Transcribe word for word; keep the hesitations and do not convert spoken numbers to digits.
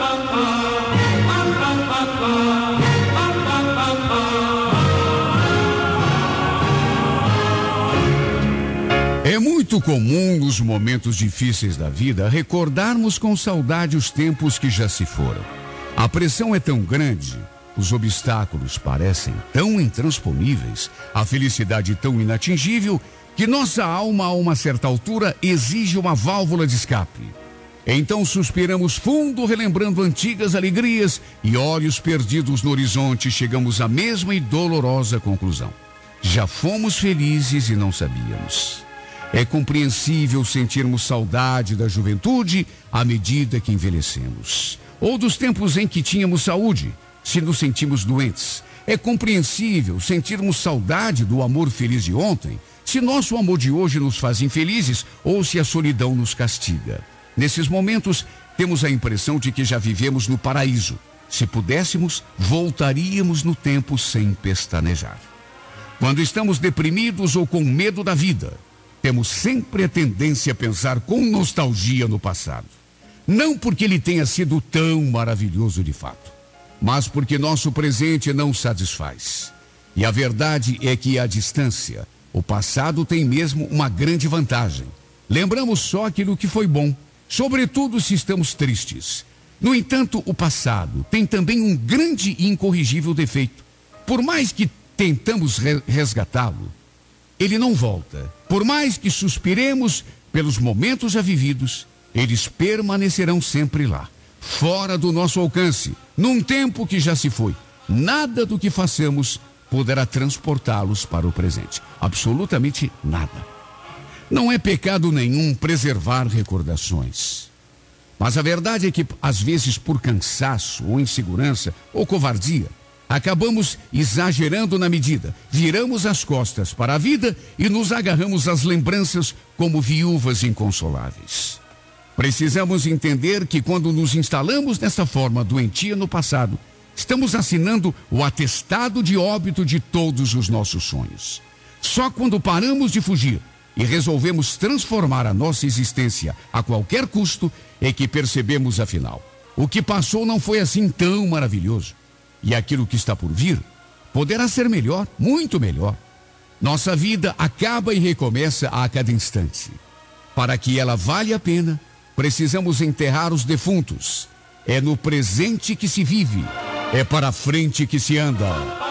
É muito comum nos momentos difíceis da vida recordarmos com saudade os tempos que já se foram. A pressão é tão grande, os obstáculos parecem tão intransponíveis, a felicidade tão inatingível, que nossa alma, a uma certa altura, exige uma válvula de escape. Então suspiramos fundo, relembrando antigas alegrias, e olhos perdidos no horizonte, chegamos à mesma e dolorosa conclusão. Já fomos felizes e não sabíamos. É compreensível sentirmos saudade da juventude à medida que envelhecemos, ou dos tempos em que tínhamos saúde, se nos sentimos doentes. É compreensível sentirmos saudade do amor feliz de ontem, se nosso amor de hoje nos faz infelizes ou se a solidão nos castiga. Nesses momentos, temos a impressão de que já vivemos no paraíso. Se pudéssemos, voltaríamos no tempo sem pestanejar. Quando estamos deprimidos ou com medo da vida, temos sempre a tendência a pensar com nostalgia no passado. Não porque ele tenha sido tão maravilhoso de fato, mas porque nosso presente não satisfaz. E a verdade é que, à distância, o passado tem mesmo uma grande vantagem. Lembramos só aquilo que foi bom, sobretudo se estamos tristes. No entanto, o passado tem também um grande e incorrigível defeito. Por mais que tentamos re- resgatá-lo, ele não volta. Por mais que suspiremos pelos momentos já vividos, eles permanecerão sempre lá, fora do nosso alcance, num tempo que já se foi. Nada do que façamos poderá transportá-los para o presente. Absolutamente nada. Não é pecado nenhum preservar recordações. Mas a verdade é que, às vezes, por cansaço, ou insegurança, ou covardia, acabamos exagerando na medida. Viramos as costas para a vida e nos agarramos às lembranças como viúvas inconsoláveis. Precisamos entender que quando nos instalamos nessa forma doentia no passado, estamos assinando o atestado de óbito de todos os nossos sonhos. Só quando paramos de fugir e resolvemos transformar a nossa existência a qualquer custo é que percebemos, afinal, o que passou não foi assim tão maravilhoso. E aquilo que está por vir poderá ser melhor, muito melhor. Nossa vida acaba e recomeça a cada instante. Para que ela valha a pena, precisamos enterrar os defuntos. É no presente que se vive, é para a frente que se anda.